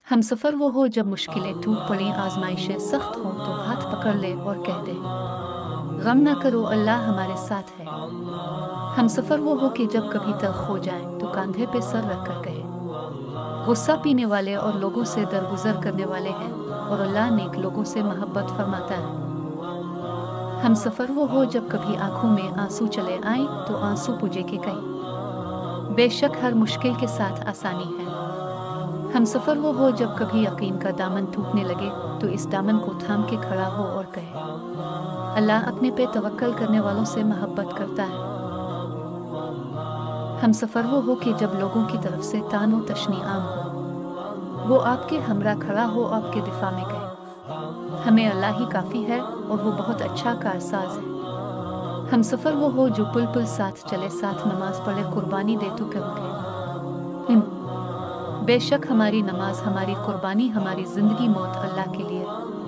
हमसफ़र वो हो जब मुश्किलें टूट पड़ें, आज़माइशें सख्त हों तो हाथ पकड़ ले और कह दे, गम न करो, अल्लाह हमारे साथ है। हमसफ़र वो हो कि जब कभी तल्ख़ हो जाए तो कंधे पे सर रख कर कहे, गुस्सा पीने वाले और लोगों से दरगुजर करने वाले हैं और अल्लाह नेक लोगों से मोहब्बत फरमाता है। हमसफ़र वो हो जब कभी आंखों में आंसू चले आए तो आंसू पूजे के कहे, बेशक हर मुश्किल के साथ आसानी है। हमसफ़र वो हो जब कभी यकीन का दामन टूटने लगे तो इस दामन को थाम के खड़ा हो और कहे, अल्लाह अपने पे तवक्कल करने वालों से मोहब्बत करता है। हमसफ़र वो हो कि जब लोगों की तरफ से तानो तशनी आम हो, वो आपके हमरा खड़ा हो, आपके दिफा में कहे, हमें अल्लाह ही काफ़ी है और वो बहुत अच्छा कारसाज है। हमसफ़र वो हो जो पुल पुल साथ चले, साथ नमाज पढ़े, कुर्बानी दे तो क्यों कहे, बेशक हमारी नमाज, हमारी कुर्बानी, हमारी ज़िंदगी मौत अल्लाह के लिए।